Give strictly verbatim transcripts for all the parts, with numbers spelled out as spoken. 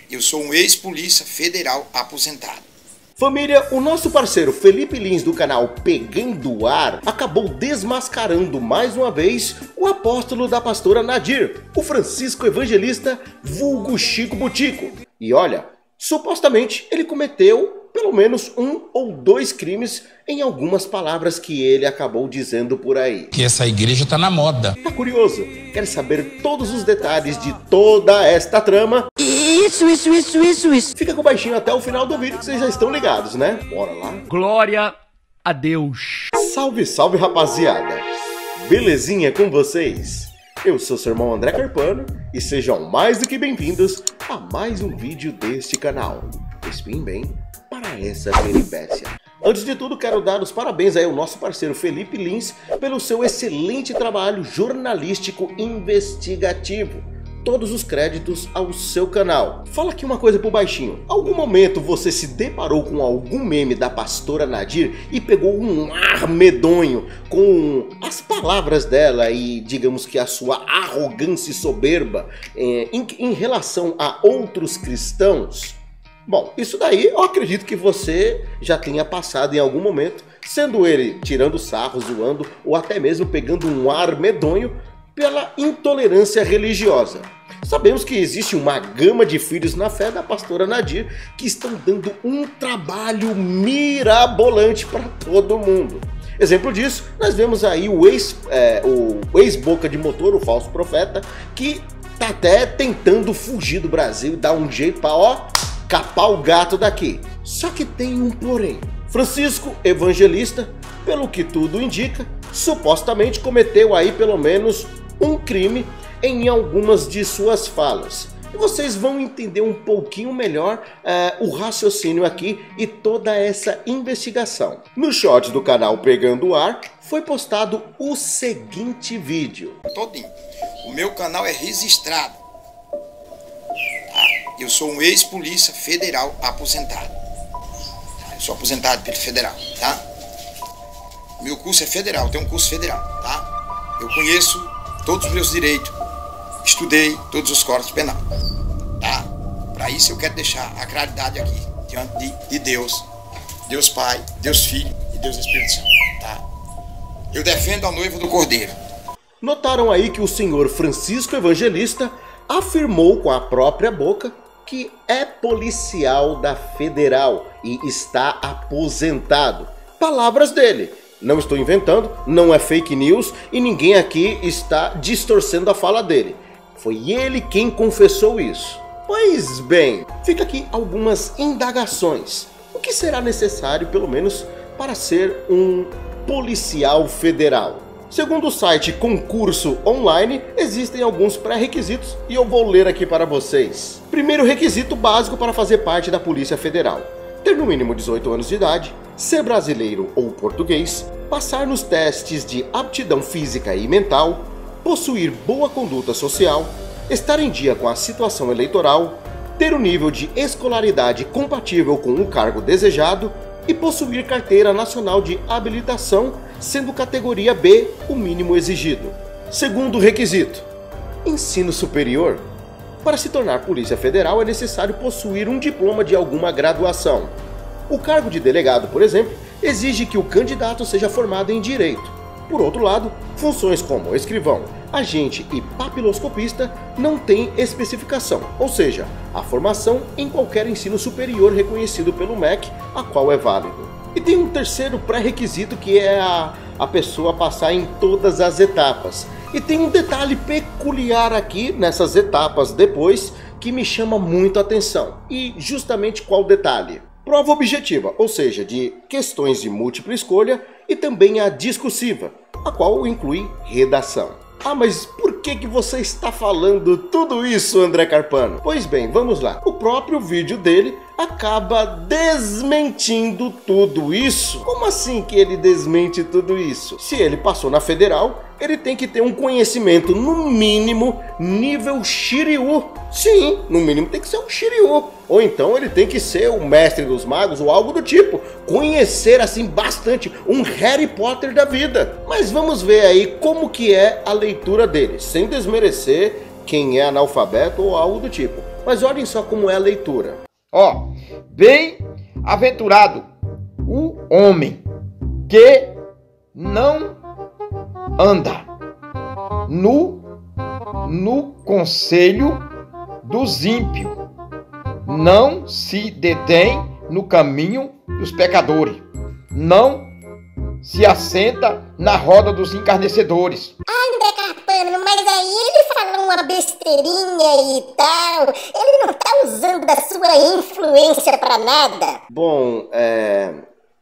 eu sou um ex-polícia federal aposentado. Família, o nosso parceiro Felipe Lins do canal Pegando Ar acabou desmascarando mais uma vez o apóstolo da pastora Nadir, o Francisco Evangelista vulgo Chico Butico. E olha, supostamente ele cometeu pelo menos um ou dois crimes em algumas palavras que ele acabou dizendo por aí. Que essa igreja tá na moda. Tá curioso? Quer saber todos os detalhes de toda esta trama? Isso, isso, isso, isso, isso. Fica com o baixinho até o final do vídeo que vocês já estão ligados, né? Bora lá. Glória a Deus. Salve, salve, rapaziada. Belezinha com vocês? Eu sou seu irmão André Carpano e sejam mais do que bem-vindos a mais um vídeo deste canal. Espiem bem para essa peripécia. Antes de tudo, quero dar os parabéns aí ao nosso parceiro Felipe Lins pelo seu excelente trabalho jornalístico investigativo. Todos os créditos ao seu canal. Fala aqui uma coisa pro baixinho. Algum momento você se deparou com algum meme da pastora Nadir e pegou um ar medonho com as palavras dela e digamos que a sua arrogância e soberba é, em, em relação a outros cristãos? Bom, isso daí eu acredito que você já tenha passado em algum momento, sendo ele tirando sarro, zoando ou até mesmo pegando um ar medonho pela intolerância religiosa. Sabemos que existe uma gama de filhos na fé da pastora Nadir que estão dando um trabalho mirabolante para todo mundo. Exemplo disso, nós vemos aí o ex, é, o ex-boca de motor, o falso profeta, que tá até tentando fugir do Brasil e dar um jeito para, ó, capar o gato daqui. Só que tem um porém. Francisco Evangelista, pelo que tudo indica, supostamente cometeu aí pelo menos um crime em algumas de suas falas. E vocês vão entender um pouquinho melhor uh, o raciocínio aqui e toda essa investigação. No short do canal Pegando Ar foi postado o seguinte vídeo. Todinho. O meu canal é registrado. Eu sou um ex-polícia federal aposentado. Eu sou aposentado pelo federal, tá? Meu curso é federal, eu tenho um curso federal, tá? Eu conheço todos os meus direitos, estudei todos os códigos penais, tá? Para isso eu quero deixar a claridade aqui, diante de, de Deus, Deus Pai, Deus Filho e Deus Espírito Santo, tá? Eu defendo a noiva do Cordeiro. Notaram aí que o senhor Francisco Evangelista afirmou com a própria boca que é policial da Federal e está aposentado. Palavras dele. Não estou inventando, não é fake news e ninguém aqui está distorcendo a fala dele. Foi ele quem confessou isso. Pois bem, fica aqui algumas indagações. O que será necessário, pelo menos, para ser um policial federal? Segundo o site Concurso Online, existem alguns pré-requisitos e eu vou ler aqui para vocês. Primeiro requisito básico para fazer parte da Polícia Federal: ter no mínimo dezoito anos de idade, ser brasileiro ou português, passar nos testes de aptidão física e mental, possuir boa conduta social, estar em dia com a situação eleitoral, ter um nível de escolaridade compatível com o cargo desejado e possuir carteira nacional de habilitação, sendo categoria B o mínimo exigido. Segundo requisito: ensino superior. Para se tornar Polícia Federal é necessário possuir um diploma de alguma graduação. O cargo de delegado, por exemplo, exige que o candidato seja formado em Direito. Por outro lado, funções como escrivão, agente e papiloscopista não têm especificação, ou seja, a formação em qualquer ensino superior reconhecido pelo M E C, a qual é válido. E tem um terceiro pré-requisito que é a, a pessoa passar em todas as etapas. E tem um detalhe peculiar aqui nessas etapas depois que me chama muito a atenção. E justamente qual detalhe? Prova objetiva, ou seja, de questões de múltipla escolha e também a discursiva, a qual inclui redação. Ah, mas por que que você está falando tudo isso, André Carpano? Pois bem, vamos lá. O próprio vídeo dele acaba desmentindo tudo isso. Como assim que ele desmente tudo isso? Se ele passou na Federal, ele tem que ter um conhecimento, no mínimo, nível Shiryu. Sim, no mínimo tem que ser um Shiryu. Ou então ele tem que ser o mestre dos magos ou algo do tipo. Conhecer, assim, bastante, um Harry Potter da vida. Mas vamos ver aí como que é a leitura dele, sem desmerecer quem é analfabeto ou algo do tipo. Mas olhem só como é a leitura. Ó, bem-aventurado o homem que não anda no, no conselho dos ímpios, não se detém no caminho dos pecadores, não se assenta na roda dos encarnecedores. André Carpano, mas aí ele falou uma besteirinha e tal. Ele não tá usando da sua influência pra nada. Bom, é...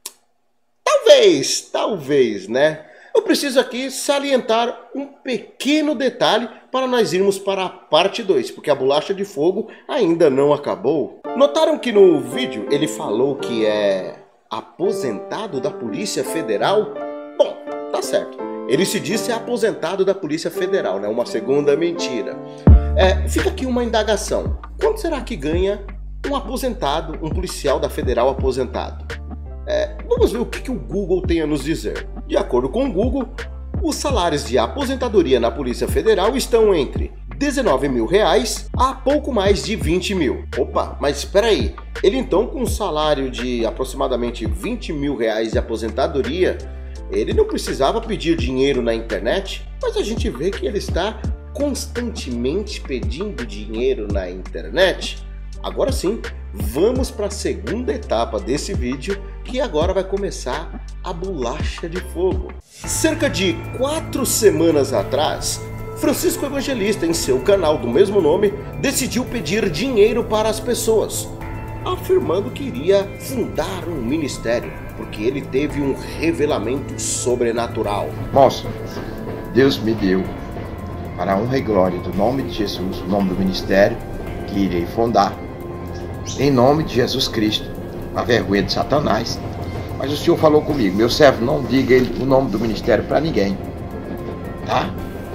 Talvez, talvez, né? Eu preciso aqui salientar um pequeno detalhe para nós irmos para a parte dois, porque a bolacha de fogo ainda não acabou. Notaram que no vídeo ele falou que é aposentado da Polícia Federal? Bom, tá certo. Ele se disse aposentado da Polícia Federal, né? Uma segunda mentira. É, fica aqui uma indagação. Quanto será que ganha um aposentado, um policial da Federal aposentado? É, vamos ver o que, que o Google tem a nos dizer. De acordo com o Google, os salários de aposentadoria na Polícia Federal estão entre dezenove mil reais a pouco mais de vinte mil. Opa, mas espera aí. Ele então, com um salário de aproximadamente vinte mil reais de aposentadoria, ele não precisava pedir dinheiro na internet, mas a gente vê que ele está constantemente pedindo dinheiro na internet. Agora sim, vamos para a segunda etapa desse vídeo, que agora vai começar a bolacha de fogo. Cerca de quatro semanas atrás, Francisco Evangelista, em seu canal do mesmo nome, decidiu pedir dinheiro para as pessoas, afirmando que iria fundar um ministério, porque ele teve um revelamento sobrenatural. Moça, Deus me deu, para a honra e glória do nome de Jesus, o nome do ministério que irei fundar, em nome de Jesus Cristo, a vergonha de Satanás. Mas o Senhor falou comigo: meu servo, não diga ele, o nome do ministério para ninguém, tá?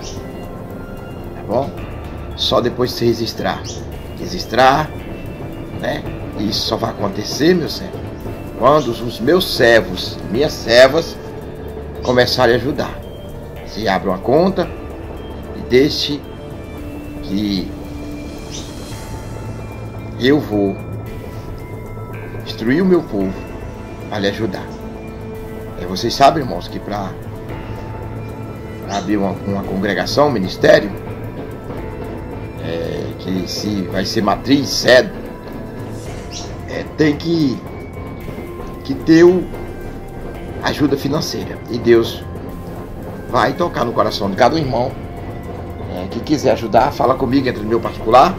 Tá bom? Só depois de se registrar. Registrar, né? E isso só vai acontecer, meu servo, quando os meus servos, minhas servas, começarem a ajudar. Se abre uma conta e deixe que eu vou instruir o meu povo para lhe ajudar. E vocês sabem, irmãos, que para abrir uma, uma congregação, um ministério, é, que se vai ser matriz, sede, é, tem que, que ter o, ajuda financeira. E Deus vai tocar no coração de cada irmão é, que quiser ajudar. Fala comigo, entra no meu particular.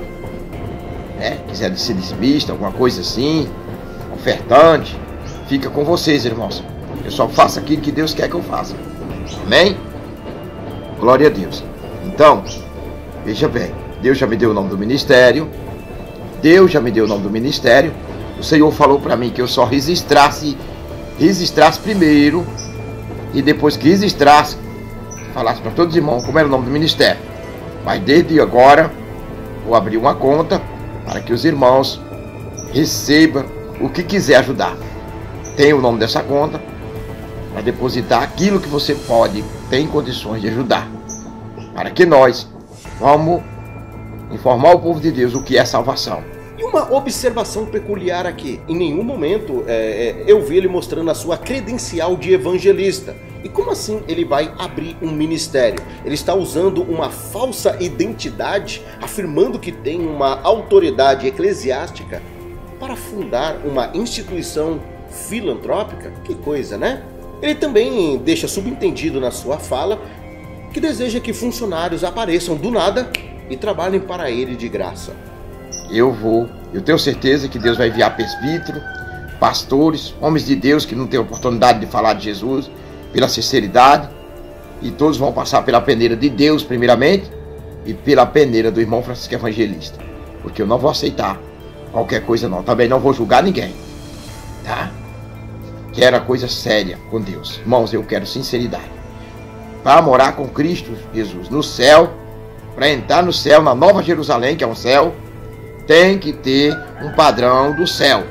É, quiser ser dizimista, alguma coisa assim, ofertante, fica com vocês, irmãos. Eu só faço aquilo que Deus quer que eu faça. Amém? Glória a Deus. Então, veja bem, Deus já me deu o nome do ministério. Deus já me deu o nome do ministério. O Senhor falou para mim que eu só registrasse, registrasse primeiro, e depois que registrasse, falasse para todos os irmãos como era o nome do ministério. Mas desde agora, vou abrir uma conta para que os irmãos recebam o que quiser ajudar. Tem o nome dessa conta para depositar aquilo que você pode, tem condições de ajudar, para que nós vamos informar o povo de Deus o que é salvação. E uma observação peculiar aqui: em nenhum momento é, é, eu vi ele mostrando a sua credencial de evangelista. E como assim ele vai abrir um ministério? Ele está usando uma falsa identidade, afirmando que tem uma autoridade eclesiástica para fundar uma instituição filantrópica? Que coisa, né? Ele também deixa subentendido na sua fala que deseja que funcionários apareçam do nada e trabalhem para ele de graça. Eu vou, eu tenho certeza que Deus vai enviar presbítero, pastores, homens de Deus que não têm oportunidade de falar de Jesus, pela sinceridade, e todos vão passar pela peneira de Deus primeiramente e pela peneira do irmão Francisco Evangelista, porque eu não vou aceitar qualquer coisa não, também não vou julgar ninguém, tá? Quero a coisa séria com Deus. Irmãos, eu quero sinceridade para morar com Cristo Jesus no céu, para entrar no céu, na Nova Jerusalém, que é um céu, tem que ter um padrão do céu.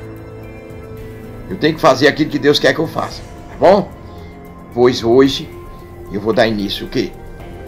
Eu tenho que fazer aquilo que Deus quer que eu faça, tá bom? Pois hoje eu vou dar início o quê?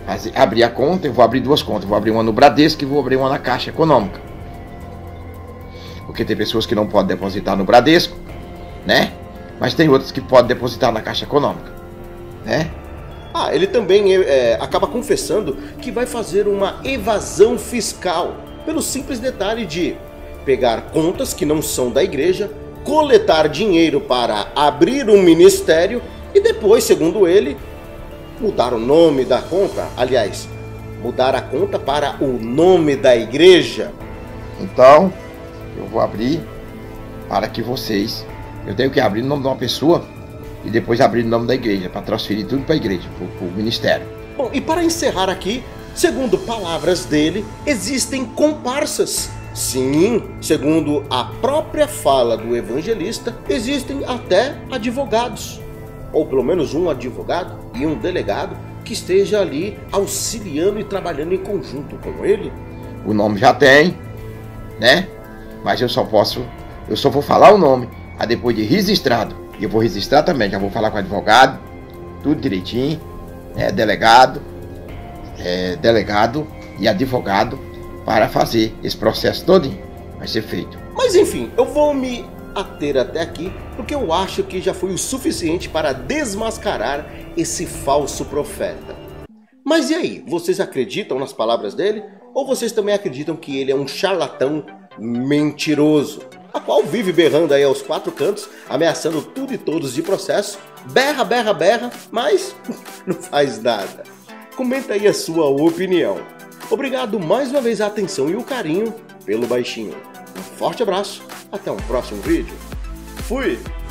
fazer, abrir a conta, eu vou abrir duas contas. Eu vou abrir uma no Bradesco e vou abrir uma na Caixa Econômica. Porque tem pessoas que não podem depositar no Bradesco, né? Mas tem outras que podem depositar na Caixa Econômica, né? Ah, ele também é, acaba confessando que vai fazer uma evasão fiscal, pelo simples detalhe de pegar contas que não são da igreja, coletar dinheiro para abrir um ministério e depois, segundo ele, mudar o nome da conta. Aliás, mudar a conta para o nome da igreja. Então, eu vou abrir para que vocês... Eu tenho que abrir o nome de uma pessoa e depois abrir o nome da igreja, para transferir tudo para a igreja, para o ministério. Bom, e para encerrar aqui, segundo palavras dele, existem comparsas. Sim, segundo a própria fala do evangelista, existem até advogados. Ou pelo menos um advogado e um delegado que esteja ali auxiliando e trabalhando em conjunto com ele. O nome já tem, né? Mas eu só posso, eu só vou falar o nome, aí depois de registrado. E eu vou registrar também, já vou falar com o advogado, tudo direitinho, é, delegado, é, delegado e advogado para fazer esse processo todinho. Vai ser feito. Mas enfim, eu vou me ater até aqui, porque eu acho que já foi o suficiente para desmascarar esse falso profeta. Mas e aí, vocês acreditam nas palavras dele? Ou vocês também acreditam que ele é um charlatão mentiroso, a qual vive berrando aí aos quatro cantos, ameaçando tudo e todos de processo, berra, berra, berra, mas não faz nada? Comenta aí a sua opinião. Obrigado mais uma vez a atenção e o carinho pelo baixinho. Um forte abraço, até um próximo vídeo. Fui!